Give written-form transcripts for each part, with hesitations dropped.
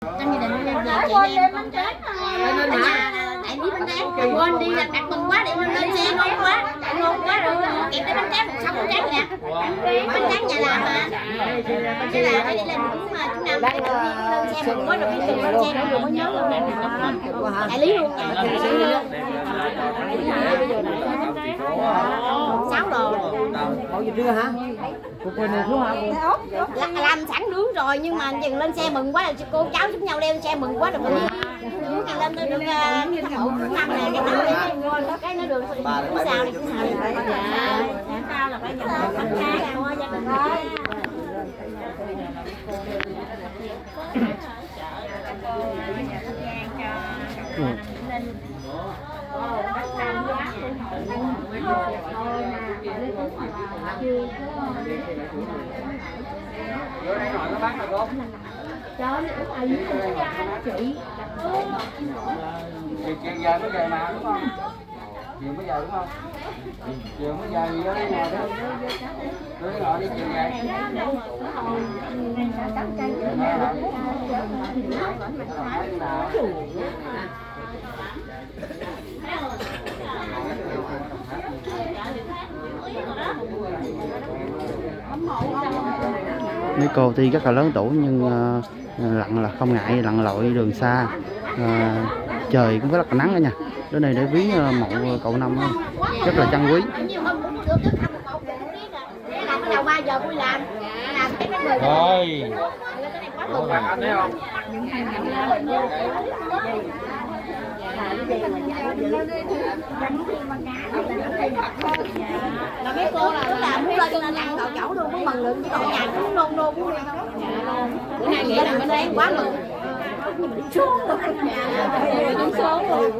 Trong gia đình chị em con trai tại biết bánh tráng quên đi là đặt mừng quá để lên xe ngon quá rồi kịp cái bánh tráng một xong bánh tráng nè bánh tráng nhà làm mà chứ là phải đi lên chú Năm để tự nhiên lên xe mừng quá rồi đi lên xe nữa rồi mới nhớ luôn đại lý luôn nha 6 đồ bao giờ trưa hả? Cục quên này xuống hả? Làm sẵn nướng rồi nhưng mà chừng lên xe mừng quá là cô cháu giúp nhau leo xe mừng quá rồi mình nướng cái lên được thằng hậu năm này cái nó được cứ sao đi cứ sao sao là phải nhận bánh tráng thôi gia đình thôi. Chiều giờ mới về mà đúng không? Chiều mới giờ đúng không? Chiều mới giờ gì đó đi ngồi đó. Cứ ngồi đi chiều về. Mấy cô tuy rất là lớn tuổi nhưng lặn là không ngại lặn lội đường xa. Trời cũng rất là nắng đó nha. Đến đây để ví mộ cậu Năm rất là trân quý. Đầu 3 giờ tôi làm rồi. Anh thấy không? Là mấy cô là muốn lên ăn cậu chẩu luôn muốn mừng lượng chứ còn nhà cũng nôn nôn muốn đi không. Bữa nay nghĩ là bên đây quá mừng. Đứng xuống luôn.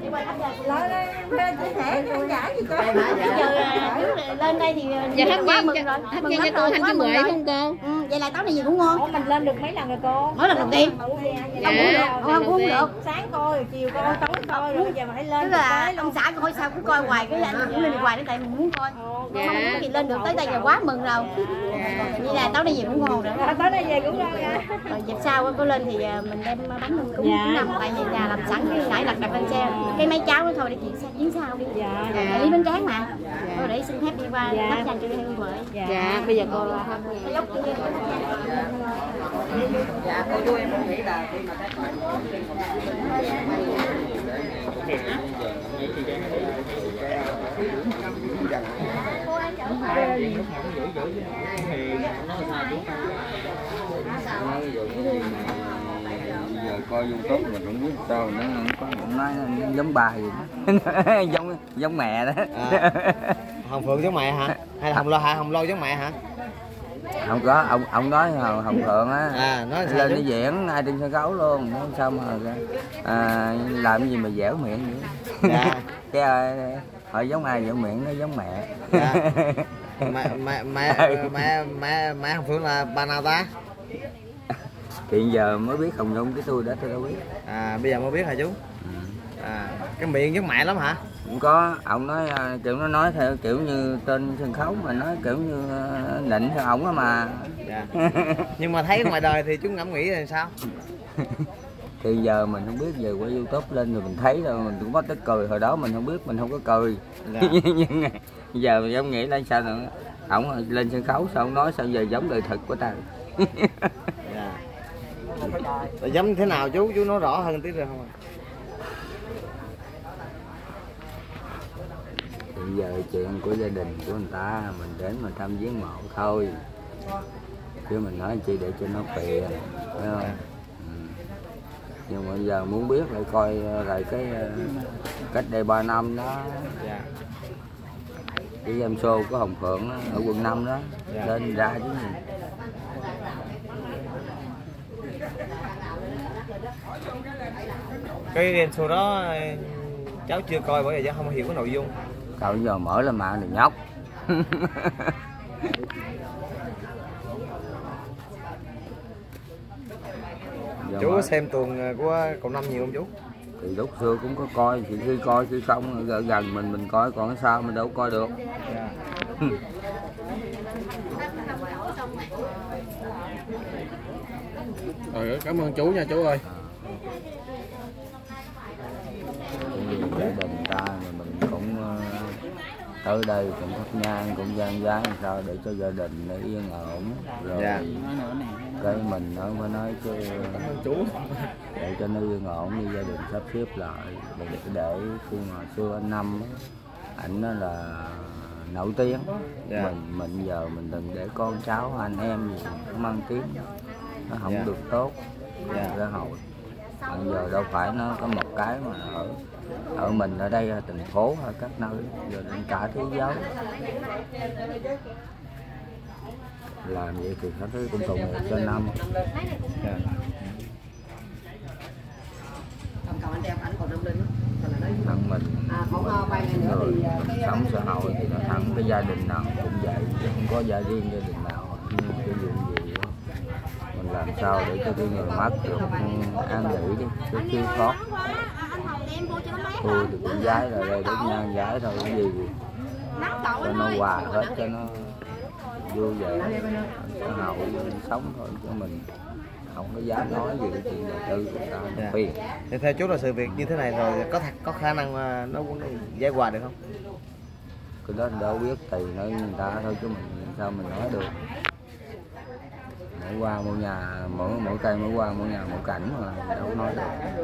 Lên đây thì giờ hết quá mừng rồi. Hết cho cô Thanh Kim Huệ không cô? Vậy là tối nay gì cũng ngon. Mình lên được mấy lần rồi cô? Mỗi lần đầu tiên. Không uống được. Sáng coi, chiều coi, tối coi rồi bây giờ mà hãy lên. Tức là ông xã coi sao cứ coi hoài cái anh cũng lên hoài đến tại mình muốn coi. Không muốn thì lên được tới đây là quá mừng rồi. Vậy là tối nay gì cũng ngon rồi. Tối nay về cũng ngon nha. Rồi dịp sau có lên thì mình đem bánh mình cúng Năm tại vì nhà làm sẵn cái nãy đặt lên xe cái mấy cháu đó thôi để chuyển sang chuyến sau đi. Lý bánh tráng mà. Rồi để xin phép đi qua đắp dành cho Hương Huệ. Dạ bây giờ cô Dạ cô chú em cũng nghĩ là khi mà thấy giờ coi YouTube mình cũng biết sao nó cũng nói nó giống bà gì đó. giống mẹ đó. Hồng Phượng giống mẹ hả? Hay là Hồng Lôi giống mẹ hả? Không có, ông nói Hồng Phượng á, nói lên đi diễn ai trên sân khấu luôn, nói sao mà làm cái gì mà dẻo miệng vậy. Dạ. Cái hỏi giống ai dẻo miệng nó giống mẹ. Dạ. Mẹ Hồng Phượng là bà nào ta? Hiện giờ mới biết Hồng Nhung, cái tôi đã tôi đâu biết. Bây giờ mới biết hả chú? Cái miệng giống mẹ lắm hả? Cũng có, ông nói kiểu nó nói theo kiểu như tên sân khấu mà nói kiểu như nịnh theo ổng á mà. Dạ. Nhưng mà thấy ngoài đời thì chú ngẫm nghĩ là sao? Thì giờ mình không biết, giờ qua YouTube lên rồi mình thấy rồi mình cũng có tức cười, hồi đó mình không biết mình không có cười. Dạ. Nhưng giờ mình giống nghĩ là sao nữa, ổng lên sân khấu sao ổng nói sao giờ giống đời thực của ta. Dạ. Rồi giống thế nào chú nói rõ hơn tí được không? Bây giờ chuyện của gia đình của người ta mình đến mình thăm viếng mộ thôi, chứ mình nói chi để cho nó phiền, phải không? Nhưng mà giờ muốn biết lại coi lại cái cách đây 3 năm đó. Dạ. Cái game show của Hồng Phượng đó, ở quận 5 đó. Dạ. Lên ra chứ gì. Cái game show đó cháu chưa coi bởi vì cháu không hiểu cái nội dung. Cậu giờ mở lên mạng thì nhóc. Chú có xem tuồng của cậu Năm nhiều không chú? Thì lúc xưa cũng có coi, thì khi coi khi không gần mình coi, còn sao mình đâu coi được. Yeah. Rồi, cảm ơn chú nha chú ơi. Gia đình ta thì mình cũng tới đây cũng thắp nhang cũng gian dáng sao để cho gia đình nó yên ổn rồi. Dạ. Cái mình nó phải nói chứ Chú. để cho nó yên ổn đi, gia đình sắp xếp lại để khi mà xưa anh Năm ảnh nó là nổi tiếng. Dạ. Mình giờ mình đừng để con cháu anh em gì nó mang tiếng nó không Dạ. được tốt Dạ. xã hội. Bây giờ đâu phải nó có một cái mà ở mình ở đây thành phố hay các nơi giờ đến cả thế giới làm vậy thì nó cũng tội nghiệp cho Năm. Dạ. Thằng mình người mình sống xã hội thì nó thẳng cái gia đình nào cũng vậy, chứ không có gia riêng gia đình nào nhưng cái chuyện gì đó, mình làm sao để cho cái người mất được an nghỉ đi chứ khi khó. Tôi thì cũng giái rồi đây đến nhan giái thôi, cái gì cho nó hòa hết cho nó vui vậy, xã hội sống thôi chứ mình không có dám nói gì cái chuyện đầu tư của ta. Dạ. Phiền. Thì theo chú là sự việc như thế này rồi có khả năng nó giải hòa được không? Cái đó đâu biết, tùy nơi người ta thôi chứ mình sao mình nói được. Mỗi qua mỗi nhà mỗi cây mỗi qua mỗi nhà mỗi cảnh mà đâu nói được.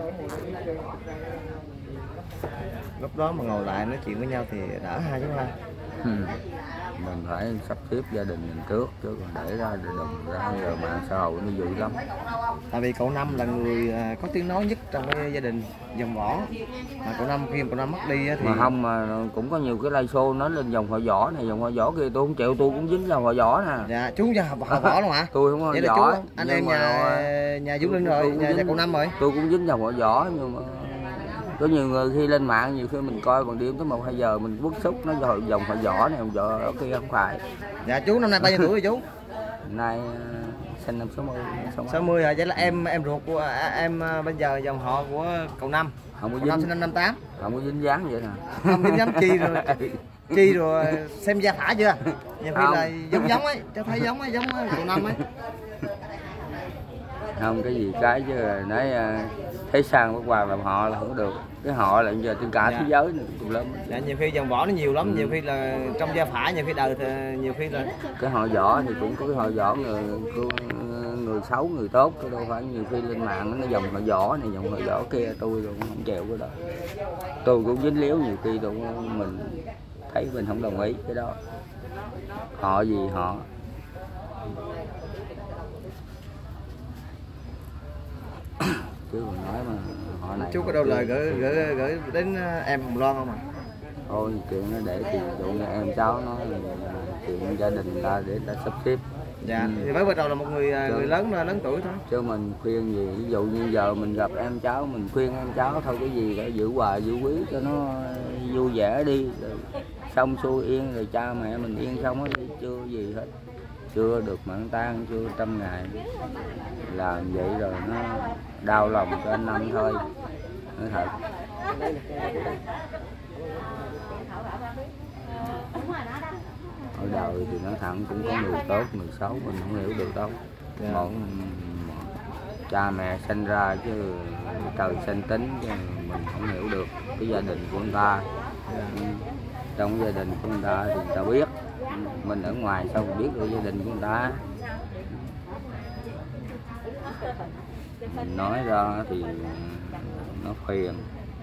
Lúc đó mà ngồi lại nói chuyện với nhau thì đỡ ha chú ha. Mình phải sắp xếp gia đình mình trước chứ còn để ra đùng ra giờ mạng xã hội nó dữ lắm. Tại vì cậu Năm là người có tiếng nói nhất trong cái gia đình dòng Võ, mà cậu Năm khi mà cậu Năm mất đi á thì Mà không mà cũng có nhiều cái live show nói lên dòng họ Võ này dòng họ Võ kia tôi không chịu, tôi cũng dính vào họ Võ nè. dạ chú giờ họ Võ luôn hả? Tôi không có Vậy là Võ. chú anh em nhà Dũng Linh rồi, nhà cậu Năm rồi. Tôi cũng dính vào họ Võ nhưng mà có nhiều người khi lên mạng nhiều khi mình coi bằng đêm tới 1-2 giờ mình bức xúc nó dòng họ Võ này họ Võ ở kia không phải. Dạ chú năm nay bao nhiêu tuổi rồi chú? Nay sinh năm 60. 60 hả? Vậy là em ruột của em bây giờ dòng họ của cậu Năm. Không có Cậu Năm dính, sinh năm 58. không có dính dáng vậy nè. Không dính dáng chi rồi xem gia phả chưa? Nhiều khi là giống ấy, cho thấy giống cậu Năm ấy. Không cái gì cái chứ nói thấy sang bất hoàng làm họ là không có được, cái họ là giờ trên cả thế giới này cũng lớn. Dạ, nhiều khi dòng Võ nó nhiều lắm, nhiều khi là trong gia phả, nhiều khi đời thì nhiều khi là cái họ Võ thì cũng có cái họ Võ người xấu người tốt, cái đâu phải nhiều khi lên mạng nó dòng họ Võ này dòng họ Võ kia, tôi cũng không chịu cái đó. Tôi cũng dính líu nhiều khi tôi mình thấy mình không đồng ý cái đó. Họ gì họ chứ còn nói mà họ này chú có đâu lời gửi đến em Hồng Loan không ạ? thôi chuyện nó để thì dụ như em cháu nói là chuyện gia đình ta để ta sắp xếp. Dạ thì mới bắt đầu là một người lớn tuổi thôi. Chứ mình khuyên gì ví dụ như giờ mình gặp em cháu mình khuyên em cháu thôi cái gì phải giữ hòa giữ quý cho nó vui vẻ đi rồi xong xuôi yên rồi cha mẹ mình yên xong đi, chưa gì hết, chưa được mãn tang chưa 100 ngày làm vậy rồi nó đau lòng cho anh Năm thôi, nói thật. Ở đời thì nói thẳng cũng có người tốt người xấu mình không hiểu được đâu. Mỗi cha mẹ sinh ra chứ trời sinh tính chứ mình không hiểu được cái gia đình của người ta. Trong gia đình của người ta thì người ta biết, mình ở ngoài sao mình biết được gia đình của người ta. Mình nói ra thì nó phiền.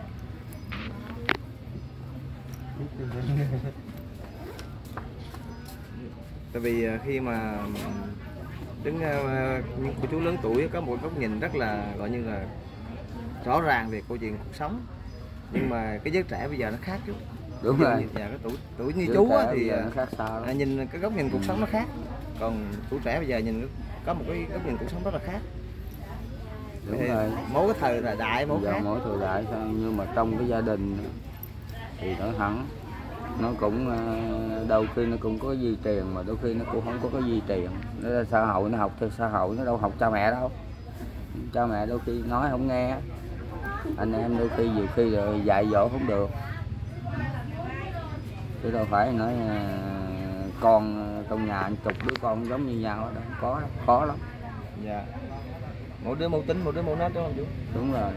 Tại vì khi mà đứng những cô chú lớn tuổi có một góc nhìn rất là gọi như là rõ ràng về câu chuyện cuộc sống, nhưng mà cái giới trẻ bây giờ nó khác chút. Đúng rồi. Cái tuổi như chú á, thì nó khác sao nhìn cái góc nhìn cuộc sống nó khác, còn tuổi trẻ bây giờ nhìn có một cái góc nhìn cuộc sống rất là khác. Đúng rồi. Mỗi cái thời đại mỗi khác. Mỗi thời đại sao nhưng mà trong cái gia đình thì nó hẳn nó cũng đôi khi nó cũng có di truyền mà đôi khi nó cũng không có cái di truyền. Nó là xã hội nó học theo xã hội, nó đâu học cha mẹ đâu. Cha mẹ đôi khi nói không nghe, anh em đôi khi nhiều khi là dạy dỗ không được, chứ đâu phải nói con trong nhà chục đứa con giống như nhau đâu, có khó lắm. Dạ. Mỗi đứa mâu tính, mỗi đứa mâu nết đúng không chú? Đúng rồi.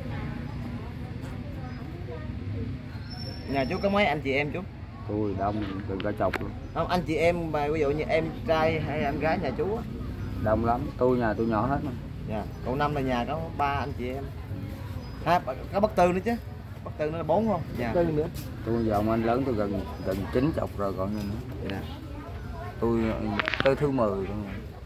Nhà chú có mấy anh chị em chú? Tôi đông đừng có chọc luôn. Không, anh chị em mà ví dụ như em trai hay anh gái nhà chú á? Đông lắm, nhà tôi nhỏ hết mà. Dạ, cậu Năm là nhà có 3 anh chị em. Có bác Tư nữa chứ? Bác Tư nữa là 4 không? Dạ. Tư nữa. Tôi giờ ông anh lớn tôi gần 90 rồi còn gì nữa. Dạ. Tôi tới thứ 10 rồi.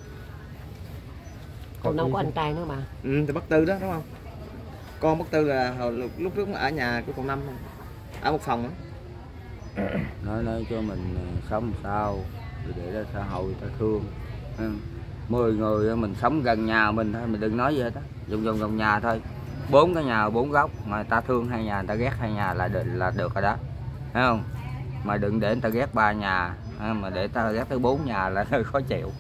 Còn đâu có anh trai nữa mà. Ừ, thì bác Tư đó đúng không? Con bác Tư là lúc trước ở nhà của cậu Năm không? Ở một phòng đó. Nói cho mình sống sao để ra xã hội ta thương. 10 người mình sống gần nhà mình thôi, mình đừng nói gì hết á, vòng nhà thôi, 4 cái nhà 4 góc mà ta thương 2 nhà, người ta ghét 2 nhà là được rồi đó, thấy không? Mà đừng để người ta ghét 3 nhà, mà để ta ghét tới 4 nhà là hơi khó chịu.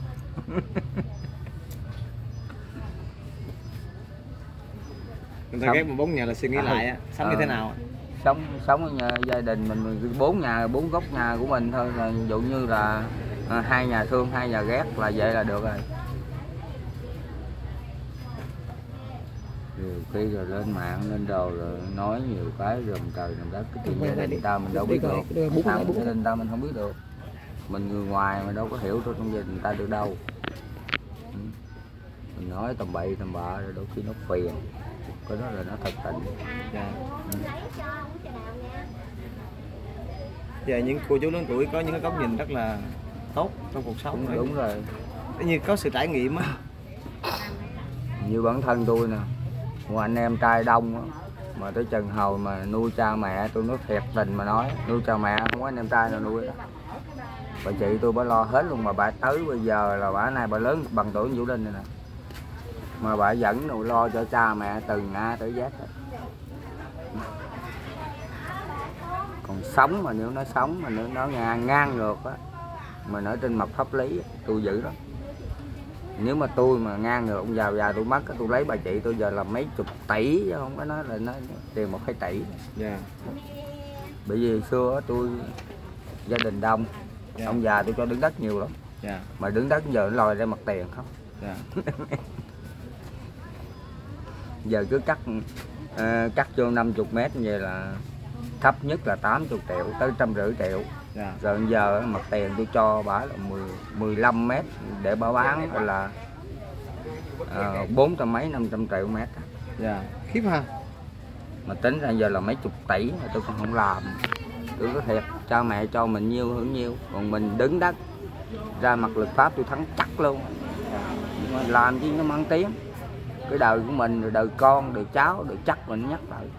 Người ta ghét 4 nhà là suy nghĩ lại á, sống như thế nào? Sống ở nhà, gia đình mình 4 nhà 4 góc nhà của mình thôi, là ví dụ như là 2 nhà thương 2 nhà ghét là vậy là được rồi. Nhiều khi rồi lên mạng lên đồ rồi nói nhiều cái rùm trời rùm đất, cái chuyện gia đình ta mình đâu biết được, sao gia đình ta mình không biết được, mình người ngoài mà đâu có hiểu trong gia đình ta được đâu. Mình nói tầm bậy tầm bạ rồi đôi khi nó phiền, cái đó là nó thật tình. Giờ những cô chú lớn tuổi có những cái góc nhìn rất là tốt trong cuộc sống. Đúng rồi, như có sự trải nghiệm á. Như bản thân tôi nè, một anh em trai đông á, mà tới chừng hồi mà nuôi cha mẹ tôi nói thiệt tình mà nói, nuôi cha mẹ không có anh em trai nào nuôi đó. Bà chị tôi bà lo hết luôn, mà bà tới bây giờ là bà này bà lớn bằng tuổi Vũ Linh này nè, mà bà vẫn lo cho cha mẹ từ A tới Z. Còn sống mà nếu nó sống mà nếu nó ngang ngược á, mà nói trên mặt pháp lý tôi giữ đó. Nếu mà tôi mà ngang ngược ông già tôi mất, tôi lấy bà chị tôi giờ là mấy chục tỷ chứ không có nói là nó tiền 1-2 tỷ. Yeah. Bởi vì xưa tôi gia đình đông, ông già tôi cho đứng đất nhiều lắm. Mà đứng đất giờ nó lòi ra mặt tiền không. Giờ cứ cắt vô 50 mét như vậy là thấp nhất là 80 triệu tới 150 triệu. Rồi giờ mặt tiền tôi cho bả là 15 mét để bả bán là 400 mấy 500 triệu mét. Khiếp ha. Mà tính ra giờ là mấy chục tỷ mà tôi còn không làm. Tôi có thiệt, cha mẹ cho mình nhiêu hưởng nhiêu, còn mình đứng đất ra mặt luật pháp tôi thắng chắc luôn. Nhưng mà làm chi nó mang tiếng. Cái đời của mình, rồi đời con, đời cháu, đời chắc mình nhắc lại.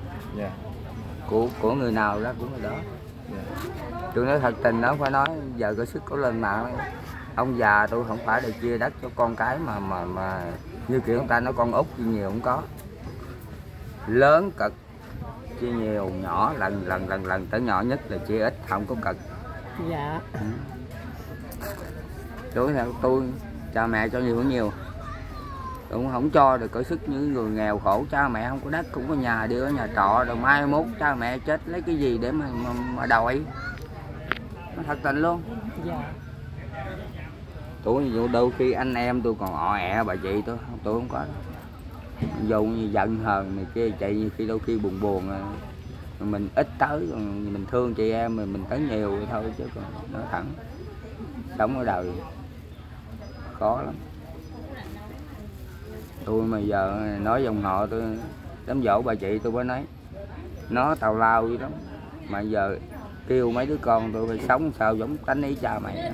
Của người nào đó của người đó. Tôi nói thật tình đó, phải nói giờ có sức có lên mạng. Ông già tôi không phải để chia đất cho con cái mà như kiểu người ta nói con út chia nhiều không có. Lớn cực chia nhiều, nhỏ lần tới nhỏ nhất là chia ít, không có cực. Dạ. Tôi cha mẹ cho nhiều hơn nhiều. Tôi cũng không cho được cỡ sức những người nghèo khổ, cha mẹ không có đất cũng có nhà đi ở nhà trọ, rồi mai mốt cha mẹ chết lấy cái gì để mà đòi. Nó thật tình luôn. Tôi đôi khi anh em tôi còn ọ ẹ bà chị tôi không có. Dù như giận hờn này kia chị như khi đôi khi buồn mình ít tới, còn mình thương chị em mình tới nhiều thôi, chứ còn nói thẳng sống ở đời khó lắm. Tôi mà giờ nói dòng họ tôi đám dỗ bà chị tôi mới nói nó tào lao vậy lắm, mà giờ kêu mấy đứa con tôi phải sống sao giống tánh ý cha mày.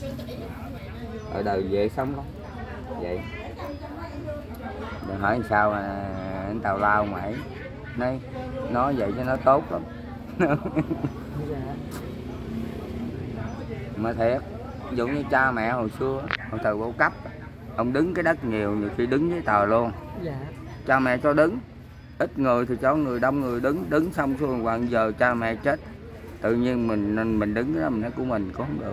Ở đời dễ sống lắm vậy. Đừng hỏi sao mà anh tào lao mày nói vậy cho nó tốt lắm. Mà thiệt, ví dụ như cha mẹ hồi xưa hồi thời bao cấp, ông đứng cái đất nhiều khi đứng với tờ luôn. Cha mẹ cho đứng, ít người thì cho người đông người đứng xong xuôi, còn giờ cha mẹ chết tự nhiên mình đứng cái đó mình nói của mình cũng không được.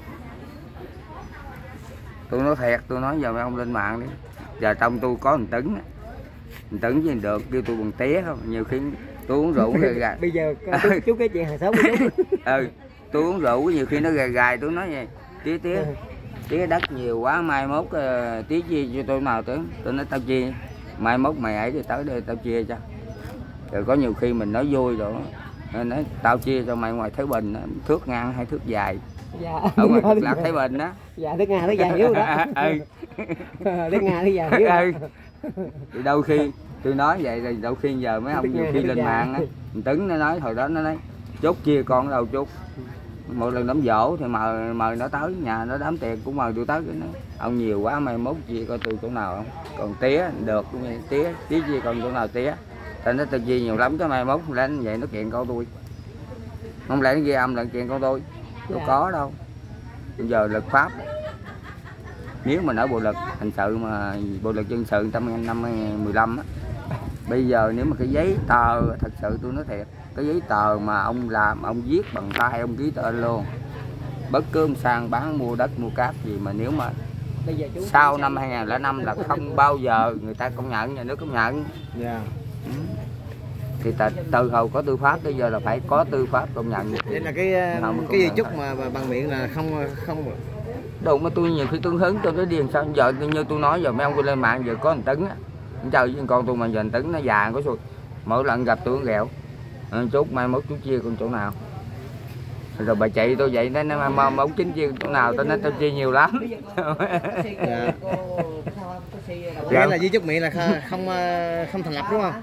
Tôi nói thiệt, tôi nói giờ mấy ông lên mạng đi, giờ trong tôi có một tấn gì được, kêu tôi bằng tía không, nhiều khi tôi uống rượu gài. Bây giờ chú cái chuyện hàng xóm của chú. Tôi uống rượu nhiều khi nó gài tôi nói vậy tía tía đất nhiều quá mai mốt tía chia cho tôi nào tôi nói tao chia, mai mốt mày ấy thì tới đây tao chia cho. Rồi có nhiều khi mình nói vui rồi nói tao chia cho mày ngoài Thái Bình thước ngang hay thước dài. Dạ. Ở ngoài Cực Lạc Thái Bình đó. Dạ thước ngang thước dài hiếu đó. Thước ngang thước dài hiếu. Thì đôi khi tôi nói vậy rồi đôi khi giờ mấy ông nhiều khi lên mạng á, Tấn nó nói hồi đó nó nói chốt chia con đâu chốt. Một lần đám dỗ thì mời nó tới nhà nó đám tiệc cũng mời tôi tới. Ông nhiều quá mai mốt chia coi tôi chỗ nào không. Còn tía được tía chia con chỗ nào tía. Thành nó tôi chia nhiều lắm cái mai mốt lên vậy nó kiện con tôi. Không lẽ nó ghi âm là kiện con tôi. Đâu có đâu. Bây giờ luật pháp nếu mà ở bộ luật hình sự mà bộ luật dân sự năm 2015 á, bây giờ nếu mà cái giấy tờ thật sự tôi nói thiệt, cái giấy tờ mà ông làm ông viết bằng tay ông ký tên luôn, bất cứ ông sang bán mua đất mua cát gì mà nếu mà sau năm 2005 là không bao giờ người ta công nhận, nhà nước công nhận. Dạ. Thì từ hồi có tư pháp tới giờ là phải có tư pháp công nhận. Vậy là cái di chúc mà bằng miệng là không đâu mà tôi nhiều khi tôi hứng tôi nói điên sao giờ như tôi nói giờ mấy ông lên mạng giờ có 1 Tấn á, trời với con tôi mà giờ 1 Tấn nó già có xui, mỗi lần gặp tôi nó ghẹo chốt mai mốt chú chia con chỗ nào rồi bà chạy tôi vậy nó mà ông chính chia chỗ nào tôi nói tao chia nhiều lắm. Dạ. Vậy là di chúc miệng là không thành lập đúng không?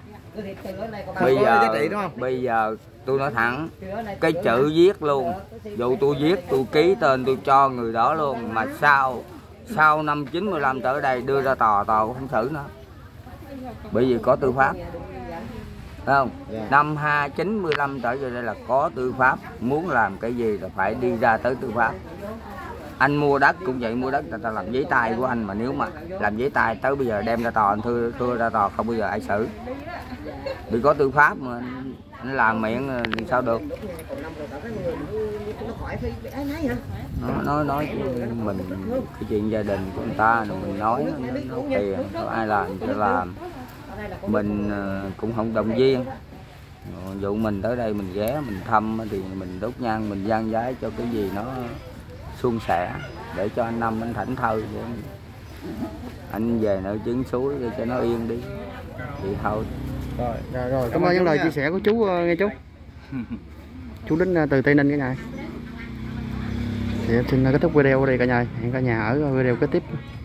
Bây giờ tôi nói thẳng cái chữ viết luôn, dù tôi viết tôi ký tên tôi cho người đó luôn mà sau năm 95 tới đây đưa ra tòa cũng không xử nữa, bởi vì có tư pháp. Thấy không? Năm 95 trở về đây là có tư pháp, muốn làm cái gì là phải đi ra tới tư pháp. Anh mua đất cũng vậy, mua đất người ta làm giấy tay của anh mà nếu mà làm giấy tay tới bây giờ đem ra tòa anh thưa ra tòa không bao giờ ai xử. Vì có tư pháp mà anh làm miệng thì sao được. Nói mình cái chuyện gia đình của người ta rồi mình nói nó tiền, ai làm thì làm. Mình cũng không động viên. Dụ mình tới đây mình ghé mình thăm thì mình đốt nhang mình dang giái cho cái gì nó suôn sẻ để cho anh Năm anh thảnh thơi, anh về nợ trứng suối để cho nó yên đi thì thôi. Rồi cảm ơn những lời chia sẻ của chú nghe chú. Chú đến từ Tây Ninh cả nhà. Thì em xin kết thúc video ở đây cả nhà. Hẹn cả nhà ở video kế tiếp.